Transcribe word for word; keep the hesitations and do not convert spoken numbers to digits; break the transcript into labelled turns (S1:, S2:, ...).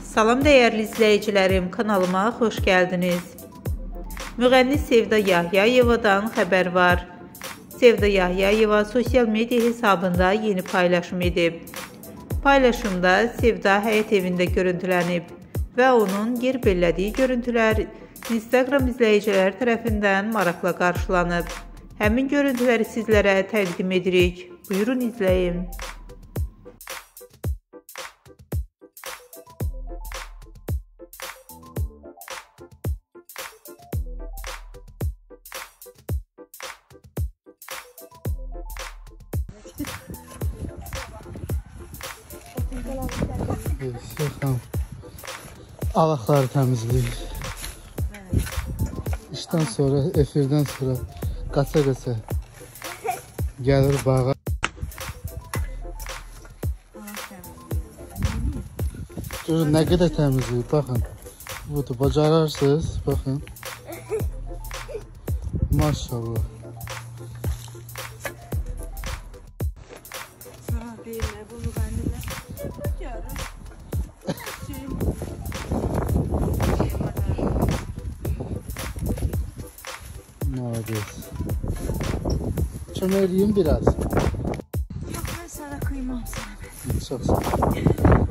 S1: Salam dəyərli izləyicilərim, kanalıma xoş gəldiniz. Müğənni Sevda Yahyayevadan xəbər var. Sevda Yahyayeva sosial media hesabında yeni paylaşım edib. Paylaşımda Sevda həyət evində görüntülənib və onun yer bellədiyi görüntülər Instagram izləyiciləri tərəfindən maraqla qarşılanıb. Həmin görüntüləri sizlərə təqdim edirik. Buyurun izləyin.
S2: Şeyxan alaqları təmizləyir. İşdən sonra, efirdən sonra qaça-qaça gəlir bağa. Görün nə qədər təmizləyir, baxın. Budur, bacararsınız, baxın. Maşallah. Nadiz. Çömeleyim biraz.
S3: Yok, ben sana kıymam sana.
S2: Çok sağ ol.